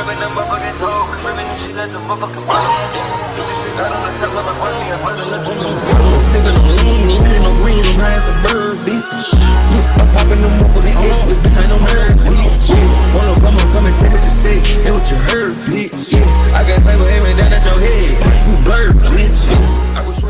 Grabbing them motherfucking toes, screaming and shit at the motherfucking bottom. Got on the step of the money, I'm under the jungle. Sippin' on lean, ain't getting no green, I'm high as a bird, bitch. I'm popping them up for the ace, but bitch, I ain't no nerd, bitch. One of them, come and tell what you say, and what you heard, bitch. I got paper aiming down at your head, you blurred, bitch.